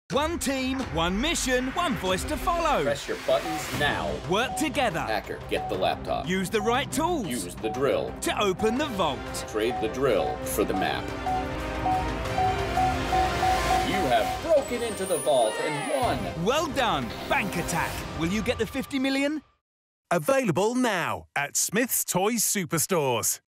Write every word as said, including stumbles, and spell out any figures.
One team, one mission, one voice to follow. Press your buttons now. Work together. Hacker, get the laptop. Use the right tools. Use the drill. To open the vault. Trade the drill for the map. You have broken into the vault and won. Well done. Bank attack. Will you get the fifty million? Available now at Smyths Toys Superstores.